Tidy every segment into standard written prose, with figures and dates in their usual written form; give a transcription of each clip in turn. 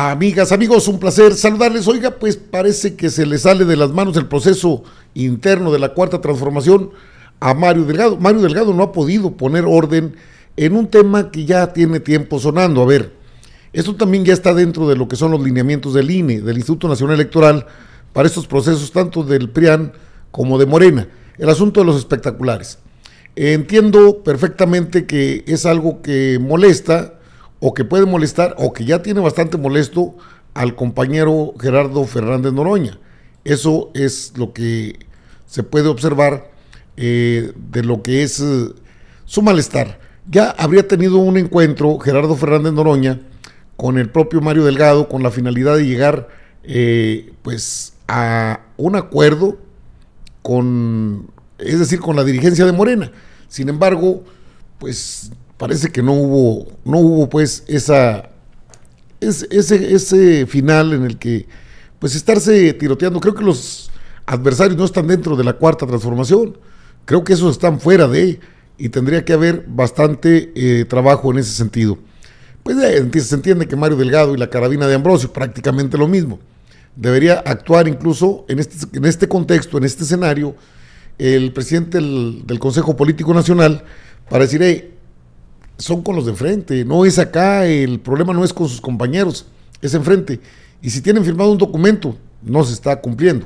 Amigas, amigos, un placer saludarles. Oiga, pues parece que se le sale de las manos el proceso interno de la Cuarta Transformación a Mario Delgado. Mario Delgado no ha podido poner orden en un tema que ya tiene tiempo sonando. A ver, esto también ya está dentro de lo que son los lineamientos del INE, del Instituto Nacional Electoral, para estos procesos tanto del PRIAN como de Morena. El asunto de los espectaculares. Entiendo perfectamente que es algo que molesta, o que puede molestar, o que ya tiene bastante molesto al compañero Gerardo Fernández Noroña. Eso es lo que se puede observar de lo que es su malestar. Ya habría tenido un encuentro Gerardo Fernández Noroña con el propio Mario Delgado, con la finalidad de llegar pues a un acuerdo es decir, con la dirigencia de Morena. Sin embargo, pues parece que no hubo pues ese final en el que pues estarse tiroteando. Creo que los adversarios no están dentro de la Cuarta Transformación, creo que esos están fuera y tendría que haber bastante trabajo en ese sentido. Pues se entiende que Mario Delgado y la carabina de Ambrosio, prácticamente lo mismo. Debería actuar incluso en este contexto, en este escenario, el presidente del Consejo Político Nacional, para decir, son con los de enfrente, no es acá, el problema no es con sus compañeros, es enfrente. Y si tienen firmado un documento, no se está cumpliendo.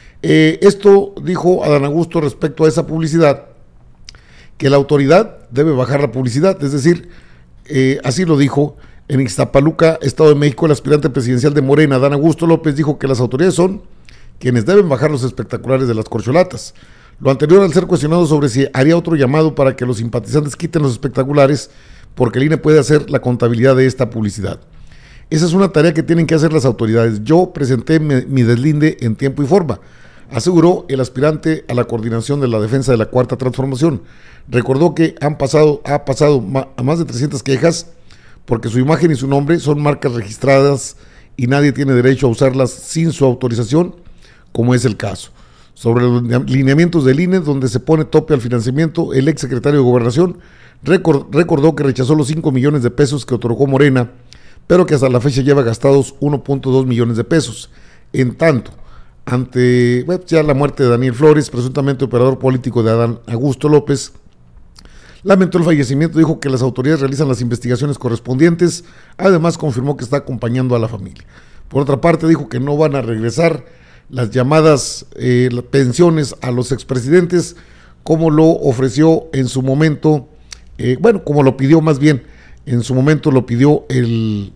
Esto dijo Adán Augusto respecto a esa publicidad, que la autoridad debe bajar la publicidad, es decir, así lo dijo en Ixtapaluca, Estado de México. El aspirante presidencial de Morena, Adán Augusto López, dijo que las autoridades son quienes deben bajar los espectaculares de las corcholatas. Lo anterior al ser cuestionado sobre si haría otro llamado para que los simpatizantes quiten los espectaculares, porque el INE puede hacer la contabilidad de esta publicidad. Esa es una tarea que tienen que hacer las autoridades. Yo presenté mi deslinde en tiempo y forma, aseguró el aspirante a la coordinación de la defensa de la Cuarta Transformación. Recordó que ha pasado a más de 300 quejas porque su imagen y su nombre son marcas registradas y nadie tiene derecho a usarlas sin su autorización, como es el caso. Sobre los lineamientos del INE, donde se pone tope al financiamiento, el exsecretario de Gobernación recordó que rechazó los 5 millones de pesos que otorgó Morena, pero que hasta la fecha lleva gastados 1.2 millones de pesos. En tanto, ante ya la muerte de Daniel Flores, presuntamente operador político de Adán Augusto López, lamentó el fallecimiento, dijo que las autoridades realizan las investigaciones correspondientes, además confirmó que está acompañando a la familia. Por otra parte, dijo que no van a regresar las llamadas pensiones a los expresidentes, como lo ofreció en su momento, como lo pidió más bien, en su momento lo pidió el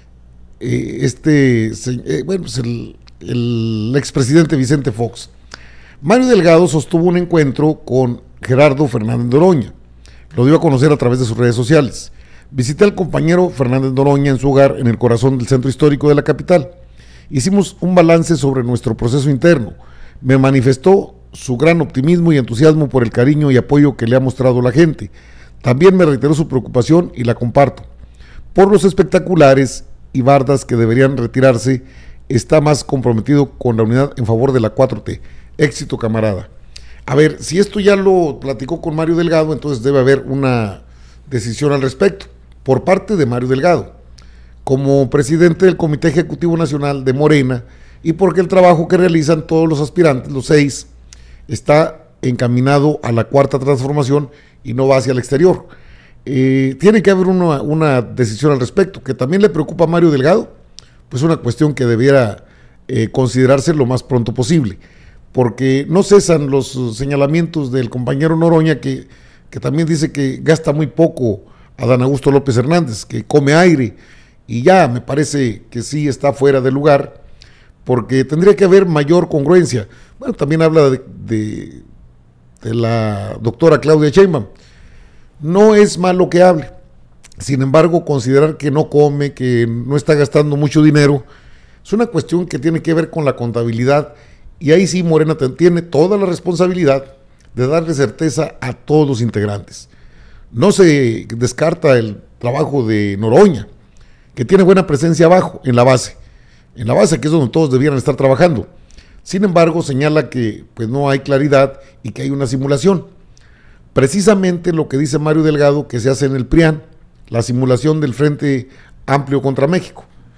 expresidente Vicente Fox. Mario Delgado sostuvo un encuentro con Gerardo Fernández Noroña, lo dio a conocer a través de sus redes sociales. Visité al compañero Fernández Noroña en su hogar en el corazón del centro histórico de la capital. Hicimos un balance sobre nuestro proceso interno. Me manifestó su gran optimismo y entusiasmo por el cariño y apoyo que le ha mostrado la gente. También me reiteró su preocupación y la comparto. Por los espectaculares y bardas que deberían retirarse, está más comprometido con la unidad en favor de la 4T. Éxito, camarada. A ver, si esto ya lo platicó con Mario Delgado, entonces debe haber una decisión al respecto por parte de Mario Delgado, como presidente del Comité Ejecutivo Nacional de Morena, y porque el trabajo que realizan todos los aspirantes, los 6, está encaminado a la Cuarta Transformación y no va hacia el exterior. Tiene que haber una decisión al respecto, que también le preocupa a Mario Delgado, pues una cuestión que debiera considerarse lo más pronto posible, porque no cesan los señalamientos del compañero Noroña, que también dice que gasta muy poco Adán Augusto López Hernández, que come aire, y ya me parece que sí está fuera de lugar, porque tendría que haber mayor congruencia. Bueno, también habla de la doctora Claudia Sheinbaum. No es malo que hable, sin embargo, considerar que no come, que no está gastando mucho dinero, es una cuestión que tiene que ver con la contabilidad, y ahí sí Morena tiene toda la responsabilidad de darle certeza a todos los integrantes. No se descarta el trabajo de Noroña, que tiene buena presencia abajo, en la base, que es donde todos debieran estar trabajando. Sin embargo, señala que pues no hay claridad y que hay una simulación. Precisamente lo que dice Mario Delgado que se hace en el PRIAN, la simulación del Frente Amplio contra México.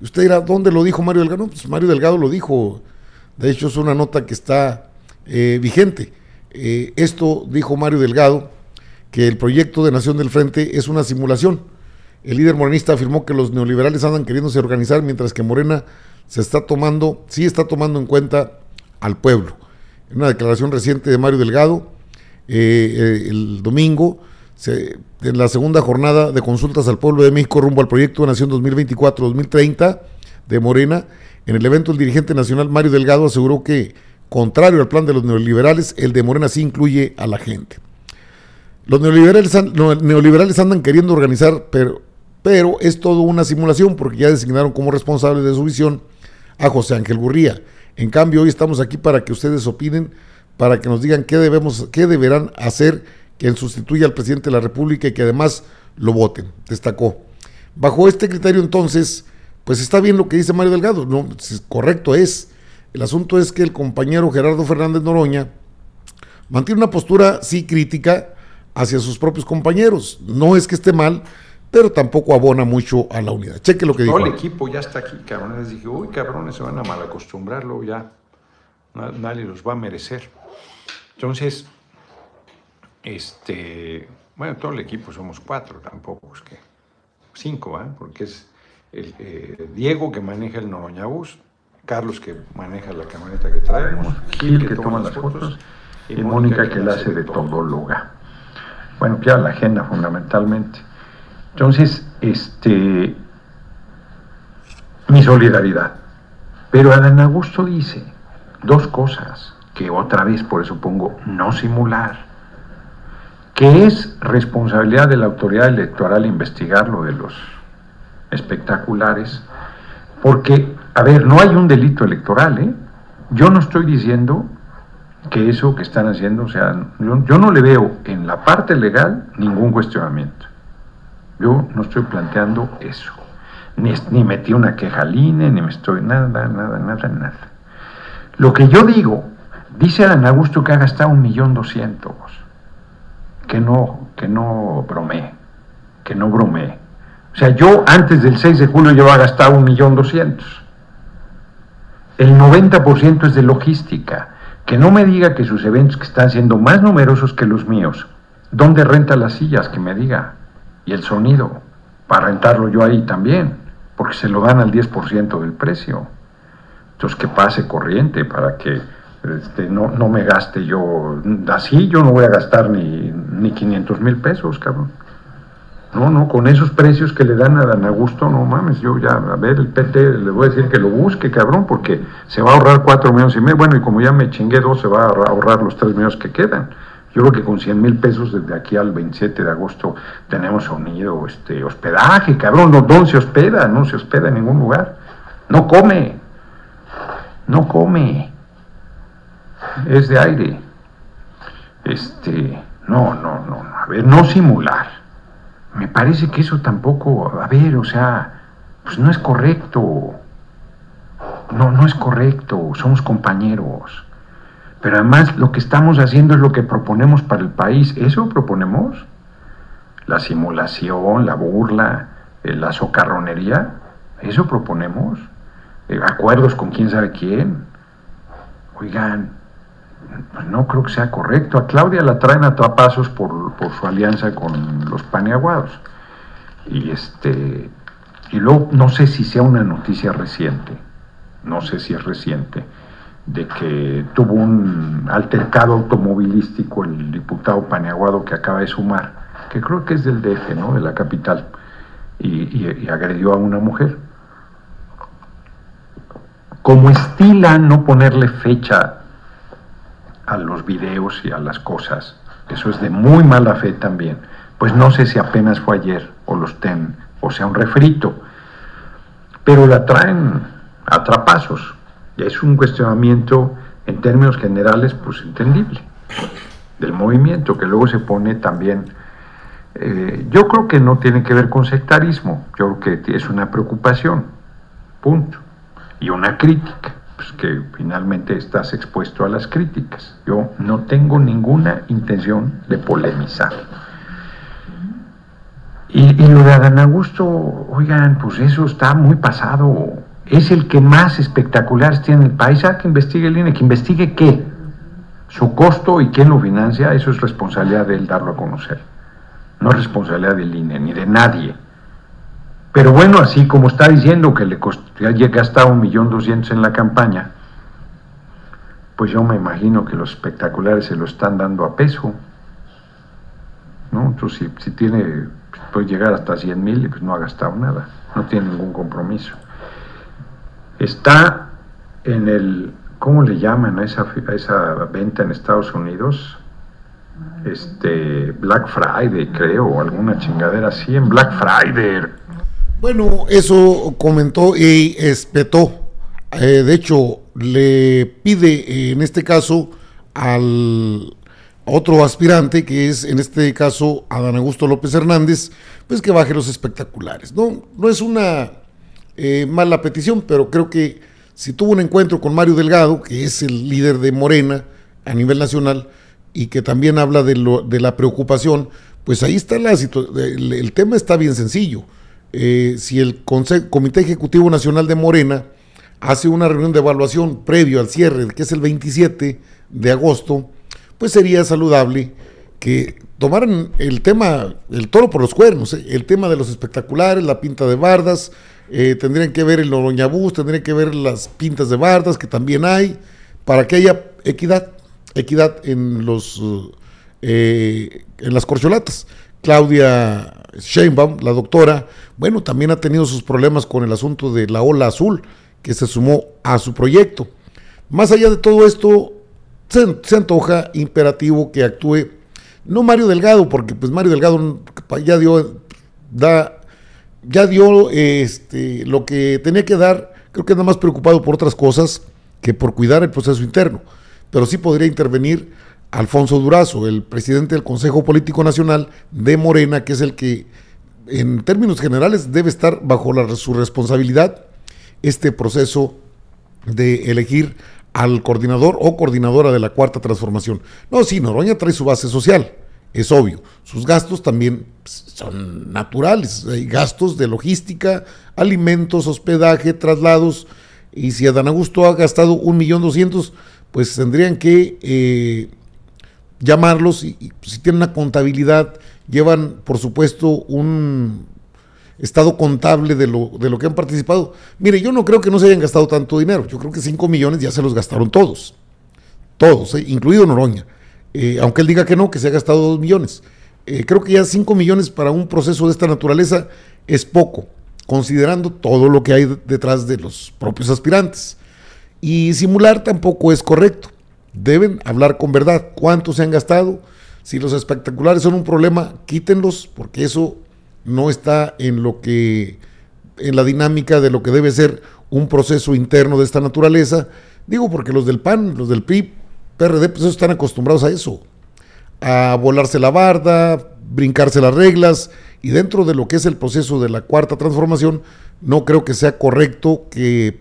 Usted dirá, ¿dónde lo dijo Mario Delgado? No, pues Mario Delgado lo dijo, de hecho es una nota que está vigente. Esto dijo Mario Delgado, que el proyecto de Nación del Frente es una simulación. El líder morenista afirmó que los neoliberales andan queriéndose organizar, mientras que Morena sí está tomando en cuenta al pueblo. En una declaración reciente de Mario Delgado, el domingo, en la segunda jornada de consultas al pueblo de México rumbo al proyecto de Nación 2024-2030 de Morena, en el evento el dirigente nacional Mario Delgado aseguró que, contrario al plan de los neoliberales, el de Morena sí incluye a la gente. Los neoliberales andan queriendo organizar, pero es todo una simulación, porque ya designaron como responsable de su visión a José Ángel Gurría. En cambio, hoy estamos aquí para que ustedes opinen, para que nos digan qué deberán hacer quien sustituya al presidente de la República y que además lo voten, destacó. Bajo este criterio, entonces, pues está bien lo que dice Mario Delgado, no, correcto es. El asunto es que el compañero Gerardo Fernández Noroña mantiene una postura, sí, crítica hacia sus propios compañeros. No es que esté mal, pero tampoco abona mucho a la unidad. Cheque lo que dijo. Todo el equipo ya está aquí, cabrones. Les dije, uy, cabrones, se van a malacostumbrar, luego ya nadie los va a merecer. Entonces, bueno, todo el equipo somos 4, tampoco es que 5, ¿eh? Porque es el Diego que maneja el Noroñabús, Carlos que maneja la camioneta que traemos, Gil que toma las fotos y Mónica que la hace de todóloga. Bueno, ya la agenda fundamentalmente. Entonces, mi solidaridad. Pero Adán Augusto dice 2 cosas, que otra vez por eso pongo no simular, que es responsabilidad de la autoridad electoral investigar lo de los espectaculares, porque, a ver, no hay un delito electoral, ¿eh? Yo no estoy diciendo que eso que están haciendo, o sea, yo no le veo en la parte legal ningún cuestionamiento. Yo no estoy planteando eso. Ni metí una queja al INE, ni me estoy nada. Lo que yo digo, dice Adán Augusto que ha gastado 1.200.000, que no bromee. O sea, yo antes del 6 de julio yo había gastado 1.200.000. El 90% es de logística. Que no me diga que sus eventos que están siendo más numerosos que los míos, ¿dónde renta las sillas? Que me diga. Y el sonido, para rentarlo yo ahí también, porque se lo dan al 10% del precio. Entonces que pase corriente para que no me gaste yo, así yo no voy a gastar ni 500,000 pesos, cabrón. No, con esos precios que le dan a Adán Augusto, no mames, yo ya, a ver, el PT le voy a decir que lo busque, cabrón, porque se va a ahorrar 4,5 millones, bueno, y como ya me chingué 2, se va a ahorrar los 3 millones que quedan. Yo creo que con 100,000 pesos desde aquí al 27 de agosto tenemos sonido, hospedaje, cabrón, ¿dónde se hospeda? No se hospeda en ningún lugar. No come. Es de aire. No, a ver, no simular. Me parece que eso tampoco, a ver, o sea, pues no es correcto. No es correcto, somos compañeros. Pero además lo que estamos haciendo es lo que proponemos para el país. ¿Eso proponemos? La simulación, la burla, la socarronería. ¿Eso proponemos? Acuerdos con quién sabe quién. Oigan, pues no creo que sea correcto. A Claudia la traen a trapazos por su alianza con los paniaguados. Y luego no sé si sea una noticia reciente. No sé si es reciente, de que tuvo un altercado automovilístico el diputado Paniaguado que acaba de sumar, que creo que es del DF, ¿no?, de la capital, y agredió a una mujer. Como estila no ponerle fecha a los videos y a las cosas, eso es de muy mala fe también, pues no sé si apenas fue ayer o los ten, o sea un refrito, pero la traen a trapazos. Y es un cuestionamiento en términos generales pues entendible del movimiento, que luego se pone también, yo creo que no tiene que ver con sectarismo, yo creo que es una preocupación, punto, y una crítica, pues que finalmente estás expuesto a las críticas. Yo no tengo ninguna intención de polemizar. Y lo de Adán Augusto, oigan, pues eso está muy pasado. Es el que más espectaculares tiene en el país. Que investigue el INE, que investigue qué, su costo y quién lo financia. Eso es responsabilidad de él darlo a conocer. No es responsabilidad del INE ni de nadie. Pero bueno, así como está diciendo que le ya gastado 1.200.000 en la campaña, pues yo me imagino que los espectaculares se lo están dando a peso, ¿no? Entonces, si tiene, puede llegar hasta 100.000, pues no ha gastado nada, no tiene ningún compromiso. Está en el, ¿cómo le llaman a esa venta en Estados Unidos? Black Friday, creo, o alguna chingadera así, en Black Friday. Bueno, eso comentó y espetó. De hecho, le pide en este caso al otro aspirante, que es en este caso Adán Augusto López Hernández, pues que baje los espectaculares. No es una mala petición, pero creo que si tuvo un encuentro con Mario Delgado, que es el líder de Morena a nivel nacional, y que también habla de la preocupación, pues ahí está el tema está bien sencillo. Si el Comité Ejecutivo Nacional de Morena hace una reunión de evaluación previo al cierre, que es el 27 de agosto, pues sería saludable que tomaran el tema, el toro por los cuernos, el tema de los espectaculares, la pinta de bardas, tendrían que ver el Noroñabús, tendrían que ver las pintas de bardas, que también hay, para que haya equidad en las corcholatas. Claudia Sheinbaum, la doctora, bueno, también ha tenido sus problemas con el asunto de la ola azul, que se sumó a su proyecto. Más allá de todo esto, se antoja imperativo que actúe, no Mario Delgado, porque pues Mario Delgado ya dio lo que tenía que dar. Creo que anda más preocupado por otras cosas que por cuidar el proceso interno, pero sí podría intervenir Alfonso Durazo, el presidente del Consejo Político Nacional de Morena, que es el que en términos generales debe estar bajo su responsabilidad este proceso de elegir al coordinador o coordinadora de la Cuarta Transformación. No, sí, Noroña trae su base social, es obvio. Sus gastos también son naturales, hay gastos de logística, alimentos, hospedaje, traslados, y si Adán Augusto ha gastado 1.200.000, pues tendrían que llamarlos, y si tienen una contabilidad, llevan por supuesto un estado contable de lo que han participado. Mire, yo no creo que no se hayan gastado tanto dinero, yo creo que 5 millones ya se los gastaron todos, incluido Noroña, aunque él diga que no, que se ha gastado 2 millones. Creo que ya 5 millones para un proceso de esta naturaleza es poco, considerando todo lo que hay detrás de los propios aspirantes, y simular tampoco es correcto. Deben hablar con verdad, cuánto se han gastado. Si los espectaculares son un problema, quítenlos, porque eso no está en la dinámica de lo que debe ser un proceso interno de esta naturaleza. Digo, porque los del PAN, los del PRI, PRD, pues están acostumbrados a eso, a volarse la barda, brincarse las reglas, y dentro de lo que es el proceso de la Cuarta Transformación, no creo que sea correcto que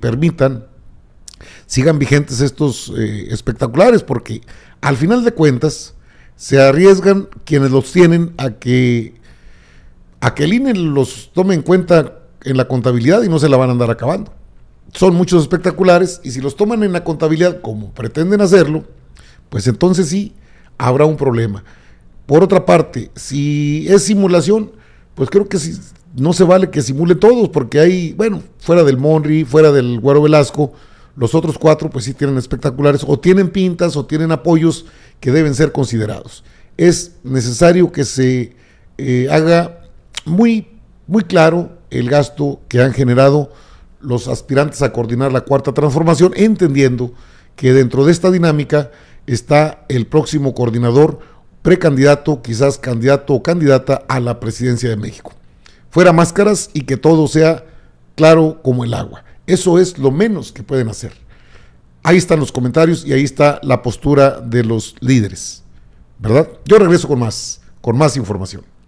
sigan vigentes estos espectaculares, porque al final de cuentas se arriesgan quienes los tienen a que el INE los tome en cuenta en la contabilidad y no se la van a andar acabando. Son muchos espectaculares, y si los toman en la contabilidad como pretenden hacerlo, pues entonces sí habrá un problema. Por otra parte, si es simulación, pues creo que no se vale que simule todos, porque hay, bueno, fuera del Monri, fuera del Güero Velasco, los otros 4 pues sí tienen espectaculares, o tienen pintas, o tienen apoyos que deben ser considerados. Es necesario que se haga muy, muy claro el gasto que han generado los aspirantes a coordinar la Cuarta Transformación, entendiendo que dentro de esta dinámica está el próximo coordinador, precandidato, quizás candidato o candidata a la presidencia de México. Fuera máscaras y que todo sea claro como el agua. Eso es lo menos que pueden hacer. Ahí están los comentarios y ahí está la postura de los líderes, ¿verdad? Yo regreso con más información.